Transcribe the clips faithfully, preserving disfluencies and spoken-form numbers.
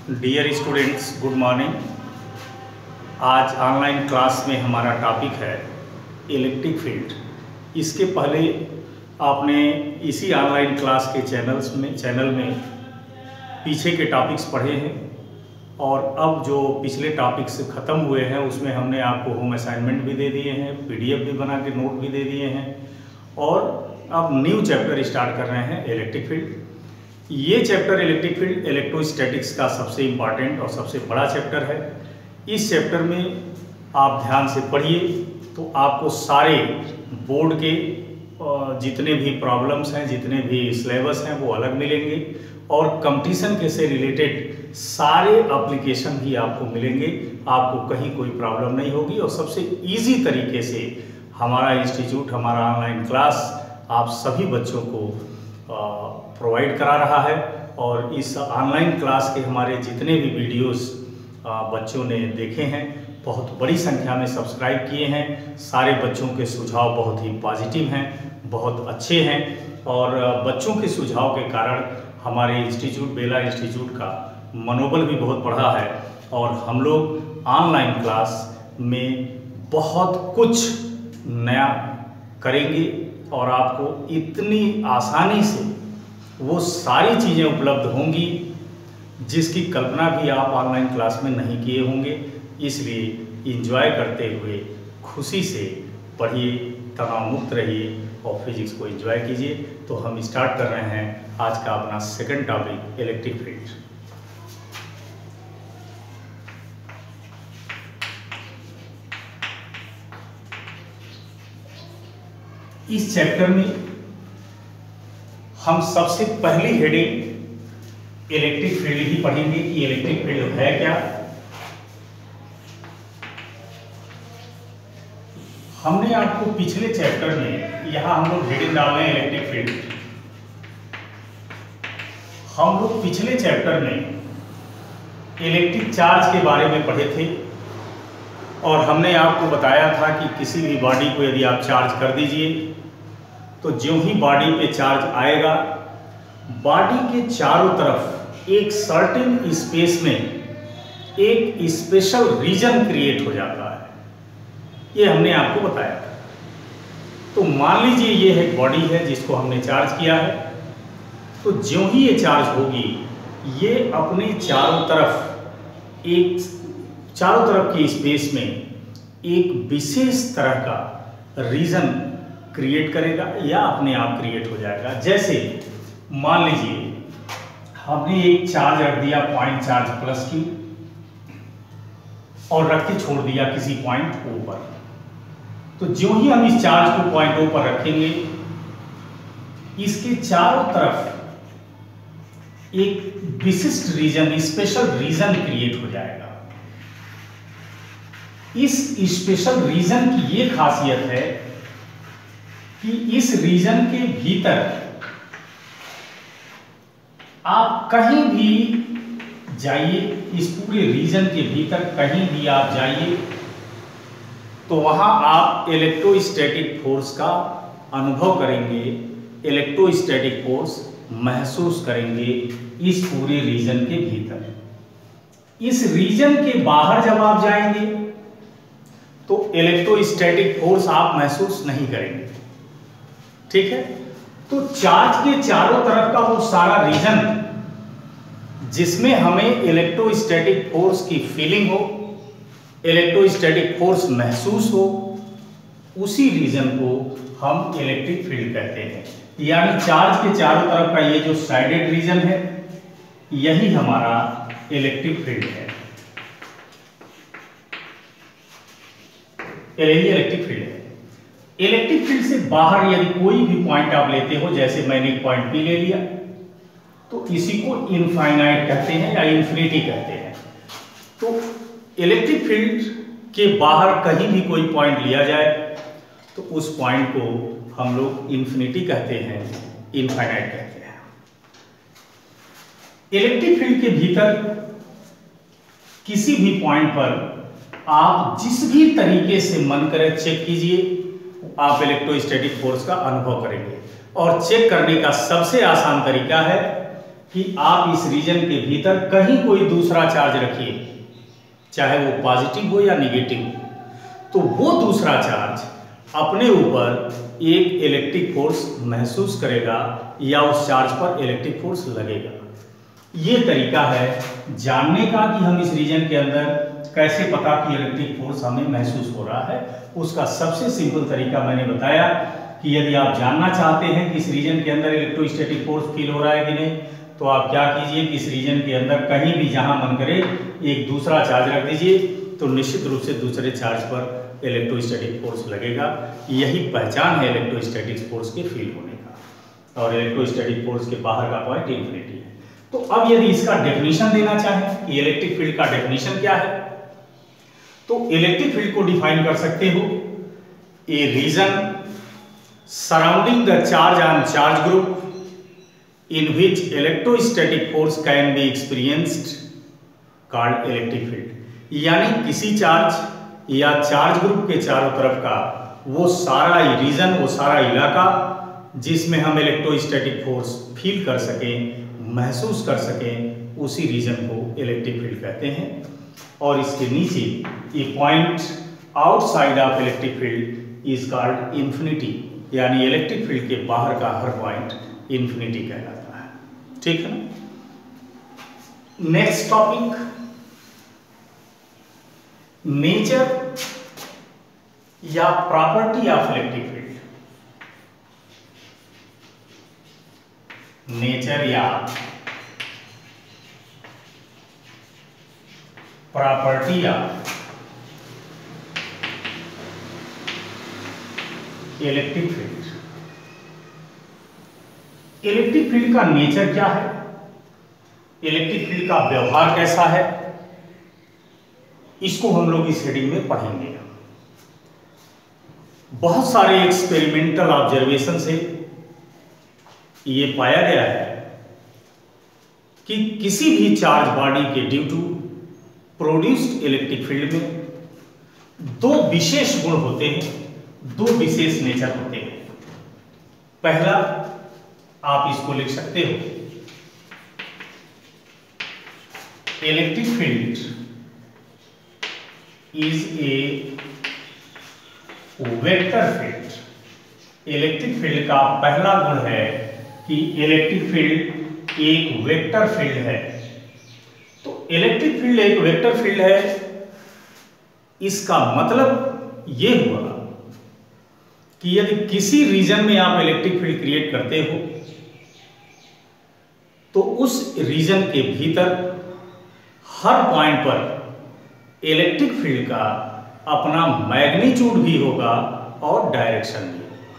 Dear students, good morning. आज online class में हमारा टॉपिक है इलेक्ट्रिक फील्ड। इसके पहले आपने इसी ऑनलाइन क्लास के चैनल्स में चैनल में पीछे के टॉपिक्स पढ़े हैं और अब जो पिछले टॉपिक्स ख़त्म हुए हैं उसमें हमने आपको होम असाइनमेंट भी दे दिए हैं, पीडीएफ भी बना के नोट भी दे दिए हैं और अब न्यू चैप्टर स्टार्ट कर रहे हैं इलेक्ट्रिक फील्ड। ये चैप्टर इलेक्ट्रिक फील्ड इलेक्ट्रोस्टैटिक्स का सबसे इम्पॉर्टेंट और सबसे बड़ा चैप्टर है। इस चैप्टर में आप ध्यान से पढ़िए तो आपको सारे बोर्ड के जितने भी प्रॉब्लम्स हैं, जितने भी सिलेबस हैं वो अलग मिलेंगे और कंपटीशन के से रिलेटेड सारे एप्लीकेशन भी आपको मिलेंगे। आपको कहीं कोई प्रॉब्लम नहीं होगी और सबसे इजी तरीके से हमारा इंस्टीट्यूट, हमारा ऑनलाइन क्लास आप सभी बच्चों को प्रोवाइड करा रहा है। और इस ऑनलाइन क्लास के हमारे जितने भी वीडियोस बच्चों ने देखे हैं, बहुत बड़ी संख्या में सब्सक्राइब किए हैं। सारे बच्चों के सुझाव बहुत ही पॉजिटिव हैं, बहुत अच्छे हैं और बच्चों के सुझाव के कारण हमारे इंस्टीट्यूट, बेला इंस्टीट्यूट का मनोबल भी बहुत बढ़ा है और हम लोग ऑनलाइन क्लास में बहुत कुछ नया करेंगे और आपको इतनी आसानी से वो सारी चीज़ें उपलब्ध होंगी जिसकी कल्पना भी आप ऑनलाइन क्लास में नहीं किए होंगे। इसलिए एंजॉय करते हुए खुशी से पढ़िए, तनाव मुक्त रहिए और फिजिक्स को एंजॉय कीजिए। तो हम स्टार्ट कर रहे हैं आज का अपना सेकंड टॉपिक इलेक्ट्रिक फील्ड। इस चैप्टर में हम सबसे पहली हेडिंग इलेक्ट्रिक फील्ड ही पढ़ेंगे कि इलेक्ट्रिक फील्ड है क्या। हमने आपको पिछले चैप्टर में, यहां हम लोग हेडिंग डाल रहे हैं इलेक्ट्रिक फील्ड। हम लोग पिछले चैप्टर में इलेक्ट्रिक चार्ज के बारे में पढ़े थे और हमने आपको बताया था कि किसी भी बॉडी को यदि आप चार्ज कर दीजिए तो ज्यों ही बॉडी पे चार्ज आएगा, बॉडी के चारों तरफ एक सर्टेन स्पेस में एक स्पेशल रीजन क्रिएट हो जाता है। ये हमने आपको बताया था। तो मान लीजिए ये एक बॉडी है जिसको हमने चार्ज किया है, तो ज्यों ही ये चार्ज होगी ये अपने चारों तरफ एक चारों तरफ के स्पेस में एक विशेष तरह का रीजन क्रिएट करेगा या अपने आप क्रिएट हो जाएगा। जैसे मान लीजिए हमने एक चार्ज रख दिया पॉइंट चार्ज प्लस की और रख के छोड़ दिया किसी पॉइंट ओ पर, तो ज्यों ही हम इस चार्ज को पॉइंट ओ पर रखेंगे इसके चारों तरफ एक विशिष्ट रीजन, स्पेशल रीजन क्रिएट हो जाएगा। इस स्पेशल रीजन की ये खासियत है कि इस रीजन के भीतर आप कहीं भी जाइए, इस पूरे रीजन के भीतर कहीं भी आप जाइए तो वहां आप इलेक्ट्रोस्टैटिक फोर्स का अनुभव करेंगे, इलेक्ट्रोस्टैटिक फोर्स महसूस करेंगे इस पूरे रीजन के भीतर। इस रीजन के बाहर जब आप जाएंगे तो इलेक्ट्रोस्टैटिक फोर्स आप महसूस नहीं करेंगे। ठीक है, तो चार्ज के चारों तरफ का वो सारा रीजन जिसमें हमें इलेक्ट्रोस्टैटिक फोर्स की फीलिंग हो, इलेक्ट्रोस्टैटिक फोर्स महसूस हो, उसी रीजन को हम इलेक्ट्रिक फील्ड कहते हैं। यानी चार्ज के चारों तरफ का ये जो साइडेड रीजन है यही हमारा इलेक्ट्रिक फील्ड है, यही इलेक्ट्रिक फील्ड है। इलेक्ट्रिक फील्ड से बाहर यदि कोई भी पॉइंट आप लेते हो, जैसे मैंने एक पॉइंट पी ले लिया, तो इसी को इनफाइनाइट कहते हैं या इन्फिनिटी कहते हैं। तो इलेक्ट्रिक फील्ड के बाहर कहीं भी कोई पॉइंट लिया जाए तो उस पॉइंट को हम लोग इन्फिनिटी कहते हैं, इनफाइनाइट कहते हैं। इलेक्ट्रिक फील्ड के भीतर किसी भी पॉइंट पर आप जिस भी तरीके से मन करे चेक कीजिए, आप इलेक्ट्रोस्टैटिक फोर्स का अनुभव करेंगे। और चेक करने का सबसे आसान तरीका है कि आप इस रीजन के भीतर कहीं कोई दूसरा चार्ज रखिए, चाहे वो पॉजिटिव हो या निगेटिव हो, तो वो दूसरा चार्ज अपने ऊपर एक इलेक्ट्रिक फोर्स महसूस करेगा या उस चार्ज पर इलेक्ट्रिक फोर्स लगेगा। ये तरीका है जानने का कि हम इस रीजन के अंदर कैसे पता कि इलेक्ट्रिक फोर्स हमें महसूस हो रहा है। उसका सबसे सिंपल तरीका मैंने बताया कि यदि आप जानना चाहते हैं कि इस रीजन के अंदर इलेक्ट्रोस्टैटिक फोर्स फील हो रहा है कि नहीं, तो आप क्या कीजिए कि इस रीजन के अंदर कहीं भी जहां मन करे एक दूसरा चार्ज रख दीजिए, तो निश्चित रूप से दूसरे चार्ज पर इलेक्ट्रोस्टैटिक फोर्स लगेगा। यही पहचान है इलेक्ट्रोस्टैटिक फोर्स के फील होने का। और इलेक्ट्रोस्टैटिक फोर्स के बाहर का पॉइंट इन्फिनिटी है। तो अब यदि इसका डेफिनेशन देना चाहें कि इलेक्ट्रिक फील्ड का डेफिनेशन क्या है, तो इलेक्ट्रिक फील्ड को डिफाइन कर सकते हो a region surrounding the charge on charge group in which electrostatic force can be experienced called electric field। यानी किसी चार्ज या चार्ज ग्रुप के चारों तरफ का वो सारा रीजन, वो सारा इलाका जिसमें हम इलेक्ट्रोस्टैटिक फोर्स फील कर सकें, महसूस कर सकें, उसी रीजन को इलेक्ट्रिक फील्ड कहते हैं। और इसके नीचे ये point outside of electric field is called infinity, यानी इलेक्ट्रिक फील्ड के बाहर का हर पॉइंट इंफिनिटी कहलाता है। ठीक है ना। नेक्स्ट टॉपिक, नेचर या property of electric field. Nature या property of electric field. Electric field का नेचर क्या है, इलेक्ट्रिक फील्ड का व्यवहार कैसा है, इसको हम लोग इस हेडिंग में पढ़ेंगे। बहुत सारे एक्सपेरिमेंटल ऑब्जर्वेशन से ये पाया गया है कि किसी भी चार्ज बॉडी के due to produced electric field में दो विशेष गुण होते हैं, दो विशेष नेचर होते हैं। पहला, आप इसको लिख सकते हो, electric field is a vector field. Electric field का पहला गुण है कि इलेक्ट्रिक फील्ड एक वेक्टर फील्ड है। तो इलेक्ट्रिक फील्ड एक वेक्टर फील्ड है, इसका मतलब यह हुआ कि यदि किसी रीजन में आप इलेक्ट्रिक फील्ड क्रिएट करते हो तो उस रीजन के भीतर हर पॉइंट पर इलेक्ट्रिक फील्ड का अपना मैग्नीट्यूड भी होगा और डायरेक्शन भी होगा।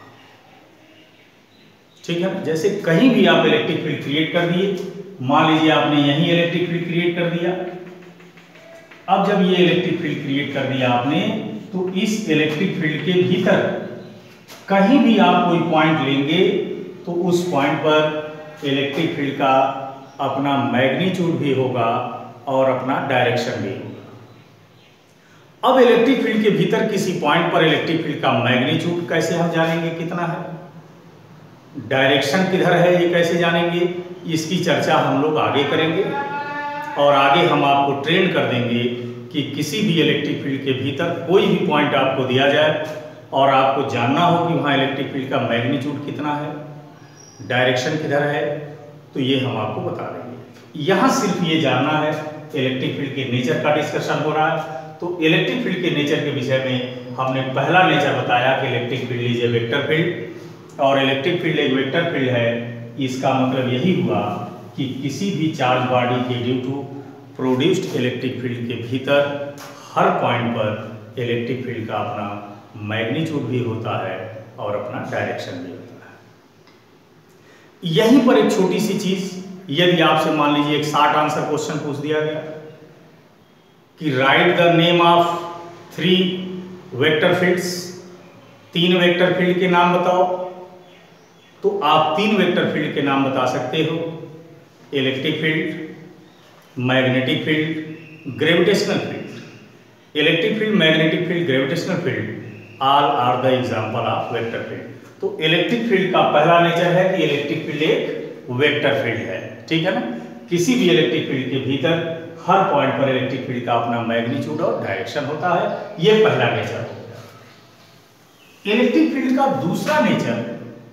ठीक है। जैसे कहीं भी आप इलेक्ट्रिक फील्ड क्रिएट कर दिए, मान लीजिए आपने यहीं इलेक्ट्रिक फील्ड क्रिएट कर दिया। अब जब ये इलेक्ट्रिक फील्ड क्रिएट कर दिया आपने, तो इस इलेक्ट्रिक फील्ड के भीतर कहीं भी आप कोई पॉइंट लेंगे तो उस पॉइंट पर इलेक्ट्रिक फील्ड का अपना मैग्नीट्यूड भी होगा और अपना डायरेक्शन भी होगा। अब इलेक्ट्रिक फील्ड के भीतर किसी पॉइंट पर इलेक्ट्रिक फील्ड का मैग्नीट्यूड कैसे हम जानेंगे कितना है, डायरेक्शन किधर है ये कैसे जानेंगे, इसकी चर्चा हम लोग आगे करेंगे। और आगे हम आपको ट्रेन कर देंगे कि किसी भी इलेक्ट्रिक फील्ड के भीतर कोई भी पॉइंट आपको दिया जाए और आपको जानना हो कि वहाँ इलेक्ट्रिक फील्ड का मैग्नीट्यूड कितना है, डायरेक्शन किधर है, तो ये हम आपको बता देंगे। यहाँ सिर्फ ये जानना है इलेक्ट्रिक फील्ड के नेचर का डिस्कशन हो रहा है। तो इलेक्ट्रिक फील्ड के नेचर के विषय में हमने पहला नेचर बताया कि electric field is a vector field. और इलेक्ट्रिक फील्ड एक वेक्टर फील्ड है, इसका मतलब यही हुआ कि किसी भी चार्ज बॉडी के due to produced electric field के भीतर हर पॉइंट पर इलेक्ट्रिक फील्ड का अपना मैग्नीट्यूड भी होता है और अपना डायरेक्शन भी होता है। यहीं पर एक छोटी सी चीज, यदि आपसे मान लीजिए एक शॉर्ट आंसर क्वेश्चन पूछ दिया गया कि write the name of three vector fields, तीन वेक्टर फील्ड के नाम बताओ, तो आप तीन वेक्टर फील्ड के नाम बता सकते हो, electric field, magnetic field, gravitational field. Electric field, magnetic field, gravitational field all are the example of vector field. तो इलेक्ट्रिक फील्ड का पहला नेचर है कि इलेक्ट्रिक फील्ड एक वेक्टर फील्ड है। ठीक है ना, किसी भी इलेक्ट्रिक फील्ड के भीतर हर पॉइंट पर इलेक्ट्रिक फील्ड का अपना मैग्नीट्यूड और डायरेक्शन होता है। यह पहला नेचर हो गया। इलेक्ट्रिक फील्ड का दूसरा nature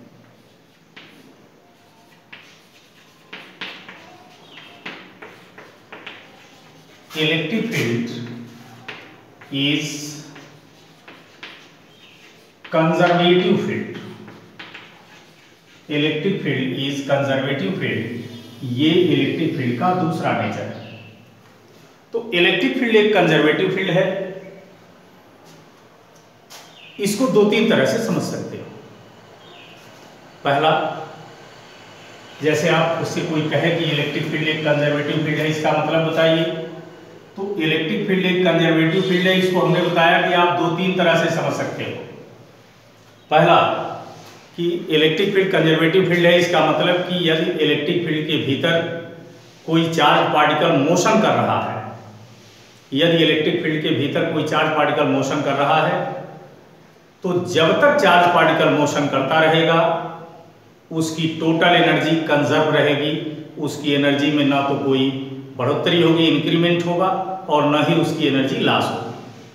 electric field is conservative field. Electric field is conservative field, ये इलेक्ट्रिक फील्ड का दूसरा नेचर है। तो इलेक्ट्रिक फील्ड एक कंजर्वेटिव फील्ड है। इसको दो तीन तरह से समझ सकते हो। पहला, जैसे आप उससे कोई कहे कि इलेक्ट्रिक फील्ड एक कंजर्वेटिव फील्ड है, इसका मतलब बताइए। तो इलेक्ट्रिक फील्ड एक कंजर्वेटिव फील्ड है, इसको हमने बताया कि आप दो तीन तरह से समझ सकते हो। पहला कि इलेक्ट्रिक फील्ड कंजर्वेटिव फील्ड है, इसका मतलब कि यदि इलेक्ट्रिक फील्ड के भीतर कोई चार्ज पार्टिकल मोशन कर रहा है, यदि इलेक्ट्रिक फील्ड के भीतर कोई चार्ज पार्टिकल मोशन कर रहा है, तो जब तक चार्ज पार्टिकल मोशन करता रहेगा उसकी टोटल एनर्जी कंजर्व रहेगी। उसकी एनर्जी में ना तो कोई बढ़ोतरी होगी, इंक्रीमेंट होगा, और न ही उसकी एनर्जी लॉस होगी।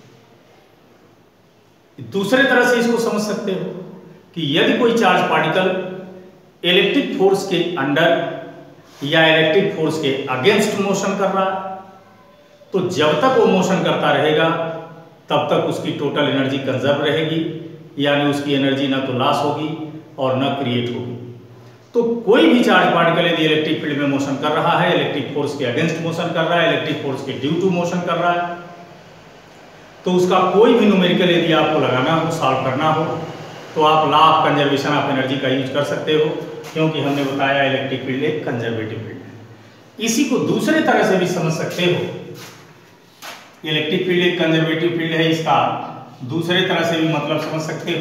दूसरे तरह से इसको समझ सकते हो कि यदि कोई चार्ज पार्टिकल इलेक्ट्रिक फोर्स के अंडर या इलेक्ट्रिक फोर्स के अगेंस्ट मोशन कर रहा है, तो जब तक वो मोशन करता रहेगा तब तक उसकी टोटल एनर्जी कंजर्व रहेगी, यानी उसकी एनर्जी ना तो लॉस होगी और ना क्रिएट होगी। तो कोई भी चार्ज पार्टिकल यदि इलेक्ट्रिक फील्ड में मोशन कर रहा है, इलेक्ट्रिक फोर्स के अगेंस्ट मोशन कर रहा है, इलेक्ट्रिक फोर्स के ड्यू टू मोशन कर रहा है, तो उसका कोई भी न्यूमेरिकल यदि आपको लगाना हो, सॉल्व करना हो, तो आप law of conservation of energy का यूज कर सकते हो, क्योंकि हमने बताया इलेक्ट्रिक फील्ड एक कंजर्वेटिव फील्ड है। इसी को दूसरे तरह से भी समझ सकते हो। इलेक्ट्रिक फील्ड एक कंजर्वेटिव फील्ड है, इसका दूसरे तरह से भी मतलब समझ सकते हो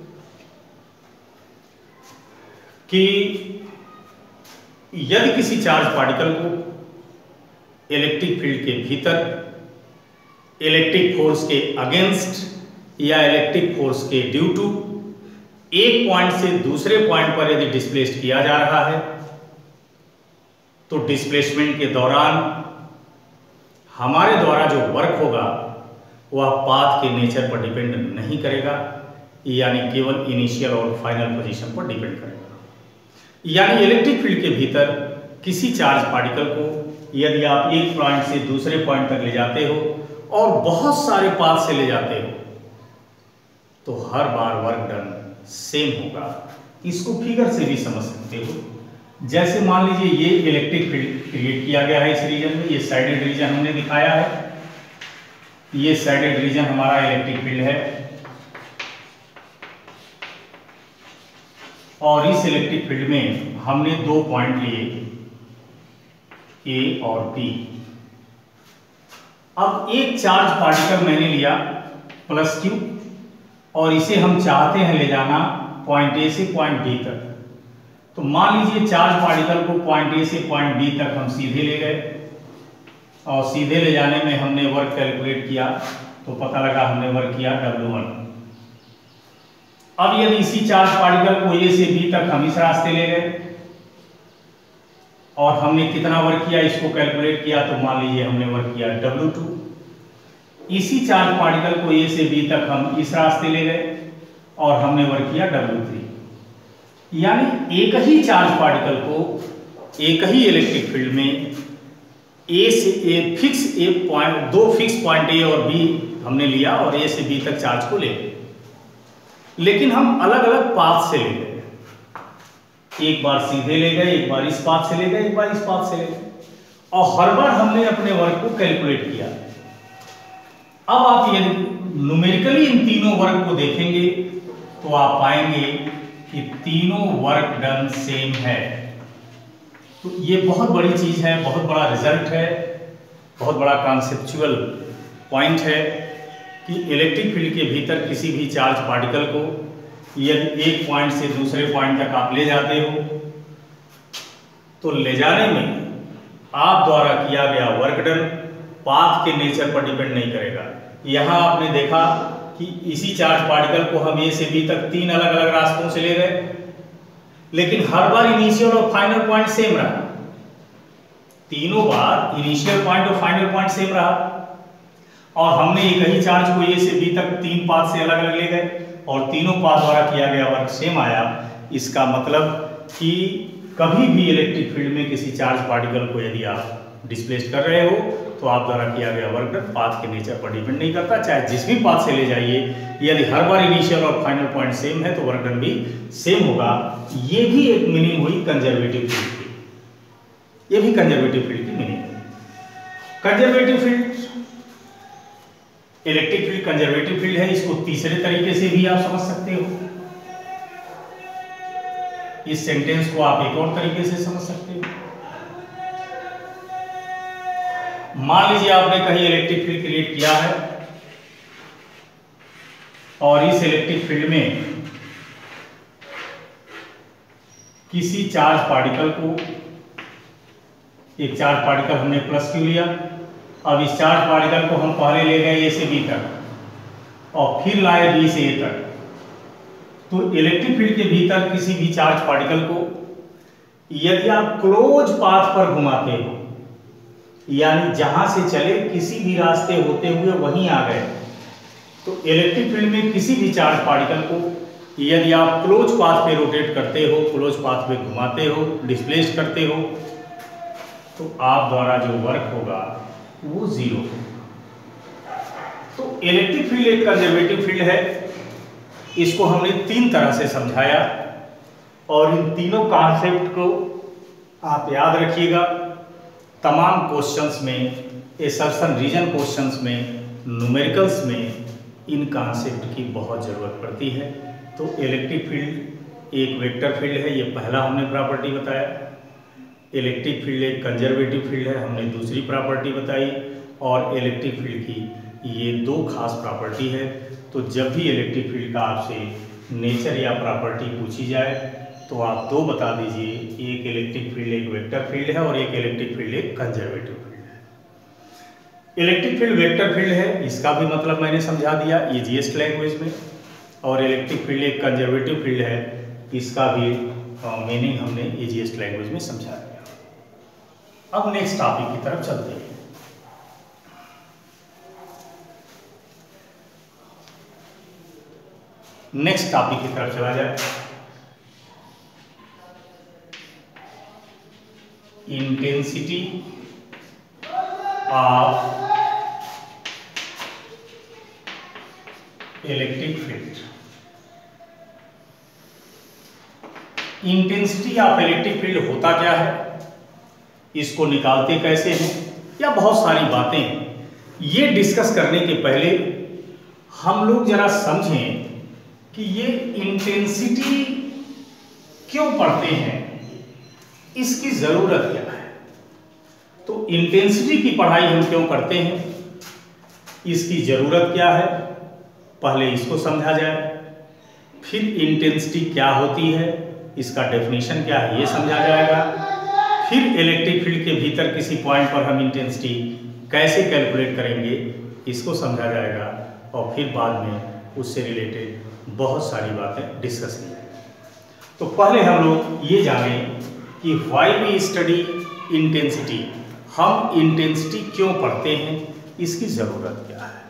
कि यदि किसी चार्ज पार्टिकल को इलेक्ट्रिक फील्ड के भीतर इलेक्ट्रिक फोर्स के अगेंस्ट या इलेक्ट्रिक फोर्स के ड्यू टू एक पॉइंट से दूसरे पॉइंट पर यदि डिस्प्लेस्ड किया जा रहा है, तो डिस्प्लेसमेंट के दौरान हमारे द्वारा जो वर्क होगा वह पाथ के नेचर पर डिपेंड नहीं करेगा, यानी केवल इनिशियल और फाइनल पोजीशन पर डिपेंड करेगा। यानी इलेक्ट्रिक फील्ड के भीतर किसी चार्ज पार्टिकल को यदि आप एक पॉइंट से दूसरे पॉइंट तक ले जाते हो और बहुत सारे पाथ से ले जाते हो, तो हर बार वर्क डन सेम होगा। इसको फिगर से भी समझ सकते हो। जैसे मान लीजिए ये इलेक्ट्रिक फील्ड क्रिएट किया गया है इस रीजन में, ये साइडेड रीजन हमने दिखाया है, ये साइडेड रीजन हमारा इलेक्ट्रिक फील्ड है, और इस इलेक्ट्रिक फील्ड में हमने दो पॉइंट लिए ए और बी। अब एक चार्ज पार्टिकल मैंने लिया प्लस क्यू, और इसे हम चाहते हैं ले जाना पॉइंट ए से पॉइंट बी तक। तो मान लीजिए चार्ज पार्टिकल को पॉइंट ए से पॉइंट बी तक हम सीधे ले गए, और सीधे ले जाने में हमने वर्क कैलकुलेट किया, तो पता लगा हमने वर्क किया डब्ल्यू वन। अब यदि इसी चार्ज पार्टिकल को ए से बी तक हम इस रास्ते ले गए और हमने कितना वर्क किया इसको कैलकुलेट किया, तो मान लीजिए हमने वर्क किया डब्ल्यू टू। इसी चार्ज पार्टिकल को ए से बी तक हम इस रास्ते ले गए और हमने वर्क किया डब्ल्यू थ्री। यानी एक ही चार्ज पार्टिकल को एक ही इलेक्ट्रिक फील्ड में ए से ए फिक्स ए पॉइंट, दो फिक्स पॉइंट ए और बी हमने लिया और ए से बी तक चार्ज को ले गए, लेकिन हम अलग अलग पाथ से ले गए। एक बार सीधे ले गए, एक बार इस पाथ से ले गए, एक बार इस पाथ से ले गए, और हर बार हमने अपने वर्क को कैलकुलेट किया। अब आप यदि न्यूमेरिकली इन तीनों वर्क को देखेंगे तो आप पाएंगे कि तीनों वर्क डन सेम है। तो ये बहुत बड़ी चीज है, बहुत बड़ा रिजल्ट है, बहुत बड़ा कॉन्सेप्चुअल पॉइंट है कि इलेक्ट्रिक फील्ड के भीतर किसी भी चार्ज पार्टिकल को यदि एक पॉइंट से दूसरे पॉइंट तक आप ले जाते हो, तो ले जाने में आप द्वारा किया गया वर्क डन पाथ के नेचर पर डिपेंड नहीं करेगा। यहाँ आपने देखा कि इसी चार्ज पार्टिकल को हम ए से बी तक तीन अलग अलग रास्तों से ले गए, लेकिन हर बार इनिशियल और फाइनल पॉइंट सेम रहा, तीनों बार इनिशियल पॉइंट और फाइनल पॉइंट सेम रहा, और हमने एक ही चार्ज को ए से बी तक तीन पाथ से अलग अलग ले गए और तीनों पाथ द्वारा किया गया वर्क सेम आया। इसका मतलब कि कभी भी इलेक्ट्रिक फील्ड में किसी चार्ज पार्टिकल को यदि आप डिस्प्लेस कर रहे हो तो आप द्वारा किया गया वर्क डन पाथ के नेचर पर डिपेंड नहीं करता, चाहे जिस भी पाथ से ले जाइए, यदि हर बार इनिशियल और फाइनल पॉइंट सेम है तो वर्क डन भी सेम होगा। ये भी एक मीनिंग हुई कंजर्वेटिव फील्ड की, ये भी कंजर्वेटिव फील्ड की मीनिंग है। Conservative field, electric field conservative field है, इसको तीसरे तरीके से भी आप समझ सकते हो। इस सेंटेंस को आप एक और तरीके से समझ सकते हो। मान लीजिए आपने कहीं इलेक्ट्रिक फील्ड क्रिएट किया है और इस इलेक्ट्रिक फील्ड में किसी चार्ज पार्टिकल को, एक चार्ज पार्टिकल हमने प्लस क्यू लिया, अब इस चार्ज पार्टिकल को हम पहले ले गए ए से बी तक और फिर लाए बी से ए तक। तो इलेक्ट्रिक फील्ड के भीतर किसी भी चार्ज पार्टिकल को यदि आप क्लोज पाथ पर घुमाते हो, यानी जहां से चले किसी भी रास्ते होते हुए वहीं आ गए, तो इलेक्ट्रिक फील्ड में किसी भी चार्ज पार्टिकल को यदि आप क्लोज पाथ पे रोटेट करते हो, क्लोज पाथ पे घुमाते हो, डिस्प्लेस करते हो, तो आप द्वारा जो वर्क होगा वो जीरो होगा। तो इलेक्ट्रिक फील्ड एक कंजर्वेटिव फील्ड है, इसको हमने तीन तरह से समझाया और इन तीनों कॉन्सेप्ट को आप याद रखिएगा। तमाम क्वेश्चंस में, असर्शन रीजन क्वेश्चंस में, न्यूमेरिकल्स में इन कॉन्सेप्ट की बहुत ज़रूरत पड़ती है। तो इलेक्ट्रिक फील्ड एक वेक्टर फील्ड है, ये पहला हमने प्रॉपर्टी बताया। इलेक्ट्रिक फील्ड एक कंजर्वेटिव फील्ड है, हमने दूसरी प्रॉपर्टी बताई। और इलेक्ट्रिक फील्ड की ये दो खास प्रॉपर्टी है। तो जब भी इलेक्ट्रिक फील्ड का आपसे नेचर या प्रॉपर्टी पूछी जाए तो आप दो बता दीजिए, एक इलेक्ट्रिक फील्ड एक वेक्टर फील्ड है और एक इलेक्ट्रिक फील्ड एक कंजर्वेटिव फील्ड है। इलेक्ट्रिक फील्ड वेक्टर फील्ड है, इसका भी मतलब मैंने समझा दिया ईजीएस्ट लैंग्वेज में, और इलेक्ट्रिक फील्ड एक कंजर्वेटिव फील्ड है, इसका भी मीनिंग हमने ईजीएस्ट लैंग्वेज में समझा दिया। अब नेक्स्ट टॉपिक की तरफ चलते हैं। नेक्स्ट टॉपिक की तरफ चला जाए। Intensity of electric field. Intensity of electric field होता क्या है, इसको निकालते कैसे हैं, या बहुत सारी बातें ये डिस्कस करने के पहले हम लोग जरा समझें कि ये इंटेंसिटी क्यों पढ़ते हैं, इसकी जरूरत क्या है। तो इंटेंसिटी की पढ़ाई हम क्यों करते हैं, इसकी जरूरत क्या है, पहले इसको समझा जाए। फिर इंटेंसिटी क्या होती है, इसका डेफिनेशन क्या है, ये समझा जाएगा। फिर इलेक्ट्रिक फील्ड के भीतर किसी पॉइंट पर हम इंटेंसिटी कैसे कैलकुलेट करेंगे, इसको समझा जाएगा। और फिर बाद में उससे रिलेटेड बहुत सारी बातें डिस्कस की जाएंगी। तो पहले हम लोग ये जानें कि व्हाई वी स्टडी इंटेंसिटी, हम इंटेंसिटी क्यों पढ़ते हैं, इसकी ज़रूरत क्या है।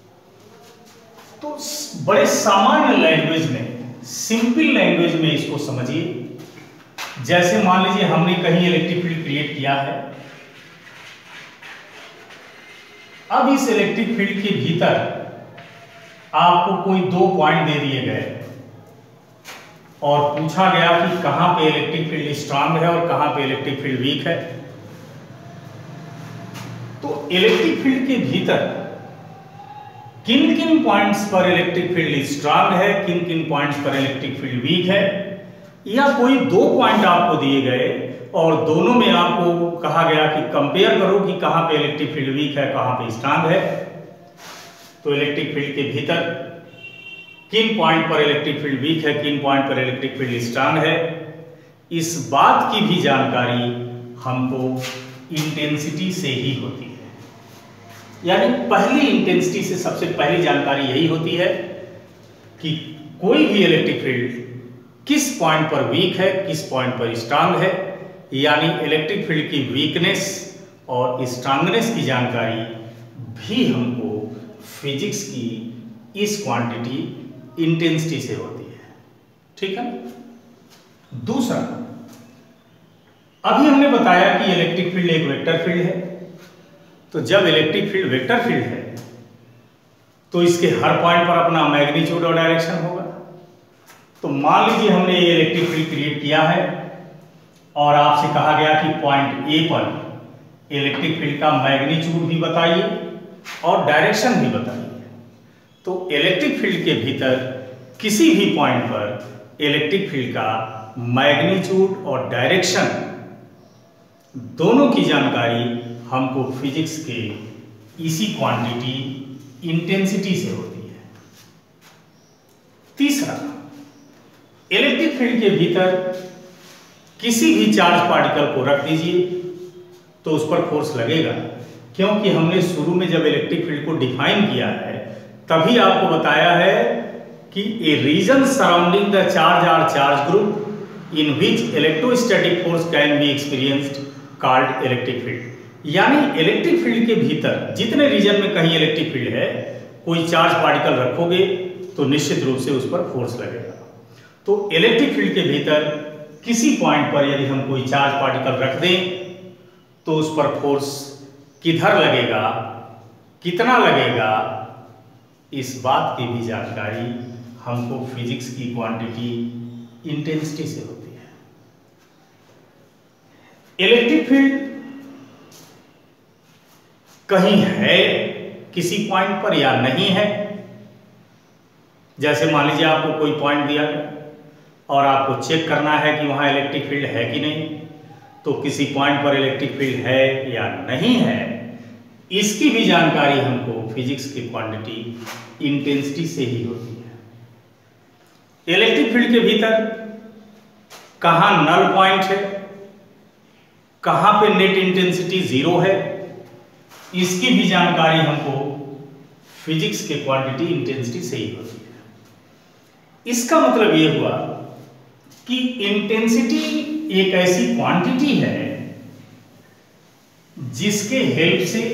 तो बड़े सामान्य लैंग्वेज में, सिंपल लैंग्वेज में इसको समझिए। जैसे मान लीजिए हमने कहीं इलेक्ट्रिक फील्ड क्रिएट किया है, अब इस इलेक्ट्रिक फील्ड के भीतर आपको कोई दो पॉइंट दे दिए गए और पूछा गया कि कहां पे इलेक्ट्रिक फील्ड स्ट्रांग है और कहां पे इलेक्ट्रिक फील्ड वीक है। तो इलेक्ट्रिक फील्ड के भीतर किन किन पॉइंट्स पर इलेक्ट्रिक फील्ड स्ट्रांग है, किन किन पॉइंट्स पर इलेक्ट्रिक फील्ड वीक है, या कोई दो पॉइंट आपको दिए गए और दोनों में आपको कहा गया कि कंपेयर करो कि कहां पे इलेक्ट्रिक फील्ड वीक है, कहां पे स्ट्रांग है। तो इलेक्ट्रिक फील्ड के भीतर किन पॉइंट पर इलेक्ट्रिक फील्ड वीक है, किन पॉइंट पर इलेक्ट्रिक फील्ड स्ट्रांग है, इस बात की भी जानकारी हमको इंटेंसिटी से ही होती है। यानी पहली इंटेंसिटी से सबसे पहली जानकारी यही होती है कि कोई भी इलेक्ट्रिक फील्ड किस पॉइंट पर वीक है, किस पॉइंट पर स्ट्रांग है, यानी इलेक्ट्रिक फील्ड की वीकनेस और स्ट्रांगनेस की जानकारी भी हमको फिजिक्स की इस क्वांटिटी इंटेंसिटी से होती है। ठीक है। दूसरा, अभी हमने बताया कि इलेक्ट्रिक फील्ड एक वेक्टर फील्ड है। तो जब इलेक्ट्रिक फील्ड वेक्टर फील्ड है तो इसके हर पॉइंट पर अपना मैग्नीट्यूड और डायरेक्शन होगा। तो मान लीजिए हमने ये इलेक्ट्रिक फील्ड क्रिएट किया है और आपसे कहा गया कि पॉइंट ए पर इलेक्ट्रिक फील्ड का मैग्नीट्यूड भी बताइए और डायरेक्शन भी बताइए। तो इलेक्ट्रिक फील्ड के भीतर किसी भी पॉइंट पर इलेक्ट्रिक फील्ड का मैग्नीट्यूड और डायरेक्शन दोनों की जानकारी हमको फिजिक्स के इसी क्वांटिटी इंटेंसिटी से होती है। तीसरा, इलेक्ट्रिक फील्ड के भीतर किसी भी चार्ज पार्टिकल को रख दीजिए तो उस पर फोर्स लगेगा, क्योंकि हमने शुरू में जब इलेक्ट्रिक फील्ड को डिफाइन किया है तभी आपको बताया है कि a region surrounding the charge or charge group in which electrostatic force can be experienced called electric field. यानी इलेक्ट्रिक फील्ड के भीतर जितने रीजन में कहीं इलेक्ट्रिक फील्ड है, कोई चार्ज पार्टिकल रखोगे तो निश्चित रूप से उस पर फोर्स लगेगा। तो इलेक्ट्रिक फील्ड के भीतर किसी पॉइंट पर यदि हम कोई चार्ज पार्टिकल रख दें तो उस पर फोर्स किधर लगेगा, कितना लगेगा, इस बात की भी जानकारी हमको फिजिक्स की क्वांटिटी इंटेंसिटी से होती है। इलेक्ट्रिक फील्ड कहीं है किसी पॉइंट पर या नहीं है। जैसे मान लीजिए आपको कोई पॉइंट दिया गया और आपको चेक करना है कि वहां इलेक्ट्रिक फील्ड है कि नहीं, तो किसी पॉइंट पर इलेक्ट्रिक फील्ड है या नहीं है, इसकी भी जानकारी हमको फिजिक्स की क्वांटिटी इंटेंसिटी से ही होती है। इलेक्ट्रिक फील्ड के भीतर कहां नल पॉइंट है, कहां पे नेट इंटेंसिटी जीरो है, इसकी भी जानकारी हमको फिजिक्स के क्वांटिटी इंटेंसिटी से ही होती है। इसका मतलब यह हुआ कि इंटेंसिटी एक ऐसी क्वांटिटी है जिसके हेल्प से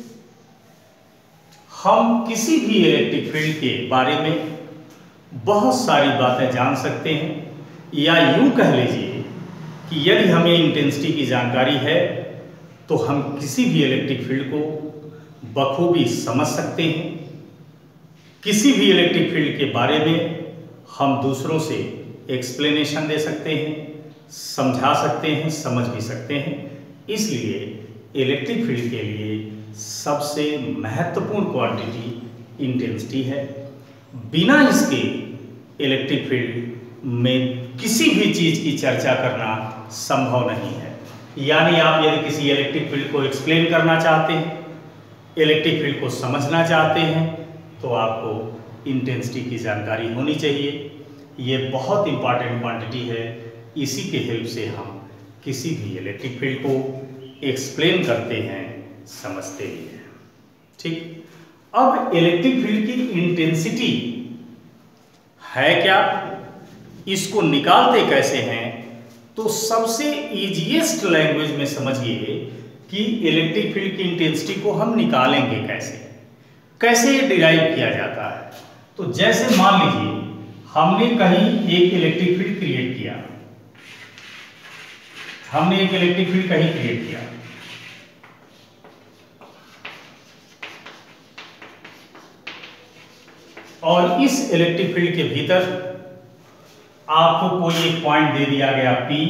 हम किसी भी इलेक्ट्रिक फील्ड के बारे में बहुत सारी बातें जान सकते हैं, या यूं कह लीजिए कि यदि हमें इंटेंसिटी की जानकारी है तो हम किसी भी इलेक्ट्रिक फील्ड को बखूबी समझ सकते हैं। किसी भी इलेक्ट्रिक फील्ड के बारे में हम दूसरों से एक्सप्लेनेशन दे सकते हैं, समझा सकते हैं, समझ भी सकते हैं। इसलिए इलेक्ट्रिक फील्ड के लिए सबसे महत्वपूर्ण क्वांटिटी इंटेंसिटी है। बिना इसके इलेक्ट्रिक फील्ड में किसी भी चीज़ की चर्चा करना संभव नहीं है। यानी आप यदि किसी इलेक्ट्रिक फील्ड को एक्सप्लेन करना चाहते हैं, इलेक्ट्रिक फील्ड को समझना चाहते हैं, तो आपको इंटेंसिटी की जानकारी होनी चाहिए। ये बहुत इंपॉर्टेंट क्वांटिटी है। इसी के हेल्प से हम किसी भी इलेक्ट्रिक फील्ड को एक्सप्लेन करते हैं, समझते भी हैं। ठीक। अब इलेक्ट्रिक फील्ड की इंटेंसिटी है क्या, इसको निकालते कैसे हैं, तो सबसे इजीएस्ट लैंग्वेज में समझिए कि इलेक्ट्रिक फील्ड की इंटेंसिटी को हम निकालेंगे कैसे, कैसे डिराइव किया जाता है। तो जैसे मान लीजिए हमने कहीं एक इलेक्ट्रिक फील्ड क्रिएट किया, हमने एक इलेक्ट्रिक फील्ड कहीं क्रिएट किया, और इस इलेक्ट्रिक फील्ड के भीतर आपको कोई एक पॉइंट दे दिया गया P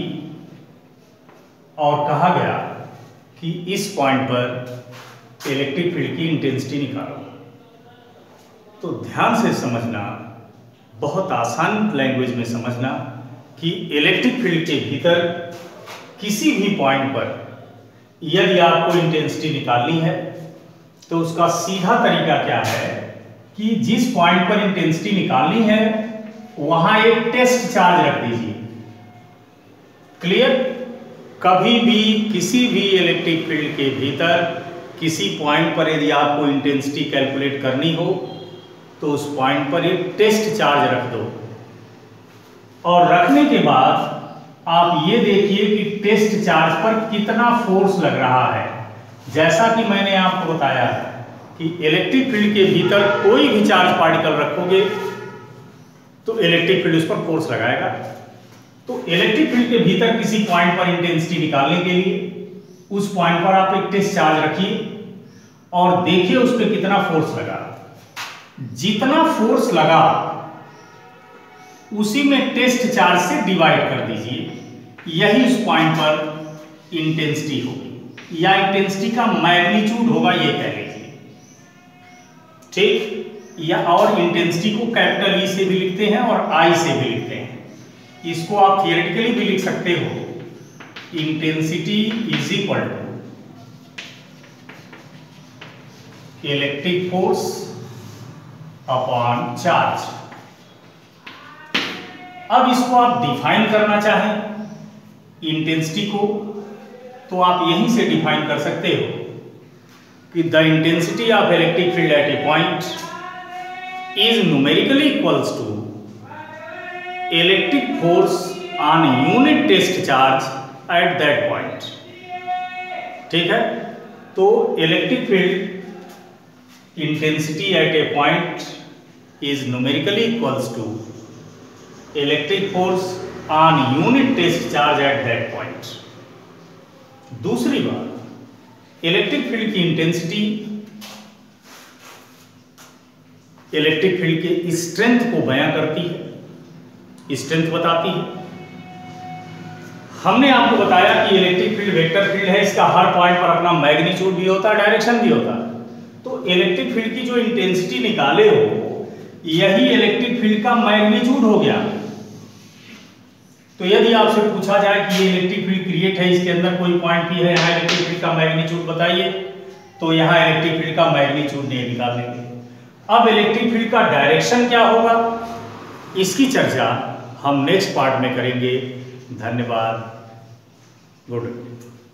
और कहा गया कि इस पॉइंट पर इलेक्ट्रिक फील्ड की इंटेंसिटी निकालो। तो ध्यान से समझना, बहुत आसान लैंग्वेज में समझना कि इलेक्ट्रिक फील्ड के भीतर किसी भी पॉइंट पर यदि आपको इंटेंसिटी निकालनी है तो उसका सीधा तरीका क्या है कि जिस पॉइंट पर इंटेंसिटी निकालनी है वहां एक टेस्ट चार्ज रख दीजिए। क्लियर? कभी भी किसी भी इलेक्ट्रिक फील्ड के भीतर किसी पॉइंट पर यदि आपको इंटेंसिटी कैलकुलेट करनी हो तो उस पॉइंट पर एक टेस्ट चार्ज रख दो और रखने के बाद आप ये देखिए कि टेस्ट चार्ज पर कितना फोर्स लग रहा है। जैसा कि मैंने आपको बताया कि इलेक्ट्रिक फील्ड के भीतर कोई भी चार्ज पार्टिकल रखोगे तो इलेक्ट्रिक फील्ड उस पर फोर्स लगाएगा। तो इलेक्ट्रिक फील्ड के भीतर किसी पॉइंट पर इंटेंसिटी निकालने के लिए उस पॉइंट पर आप एक टेस्ट चार्ज रखिए और देखिए उस पर कितना फोर्स लगा। जितना फोर्स लगा उसी में टेस्ट चार्ज से डिवाइड कर दीजिए, यही उस पॉइंट पर इंटेंसिटी होगी या इंटेंसिटी का मैग्नीट्यूड होगा, ये कह लीजिए, ठीक। या और इंटेंसिटी को कैपिटल ई से भी लिखते हैं और आई से भी लिखते हैं। इसको आप थियोरेटिकली भी लिख सकते हो, intensity is equal to electric force upon charge. अब इसको आप डिफाइन करना चाहें इंटेंसिटी को, तो आप यहीं से डिफाइन कर सकते हो कि the intensity of electric field at a point is numerically equals to electric force on unit test charge at that point. ठीक है, तो electric field intensity at a point is numerically equals to electric force on unit test charge at that point. दूसरी बात, electric field की intensity electric field के strength को बयां करती है, स्ट्रेंथ बताती है। हमने आपको बताया कि इलेक्ट्रिक फील्ड वेक्टर फील्ड है, इसका हर पॉइंट पर अपना मैग्नीट्यूड भी होता है, डायरेक्शन भी होता है। तो इलेक्ट्रिक फील्ड की जो इंटेंसिटी निकाले हो यही इलेक्ट्रिक फील्ड का मैग्नीट्यूड हो गया। तो यदि आपसे पूछा जाए कि ये इलेक्ट्रिक फील्ड क्रिएट है, इसके अंदर कोई पॉइंट भी है, यहाँ इलेक्ट्रिक फील्ड का मैग्नीट्यूड बताइए, तो यहाँ इलेक्ट्रिक फील्ड का मैग्नीट्यूड नहीं निकाल लेंगे। अब इलेक्ट्रिक फील्ड का डायरेक्शन क्या होगा, इसकी चर्चा हम नेक्स्ट पार्ट में करेंगे। धन्यवाद, गुड।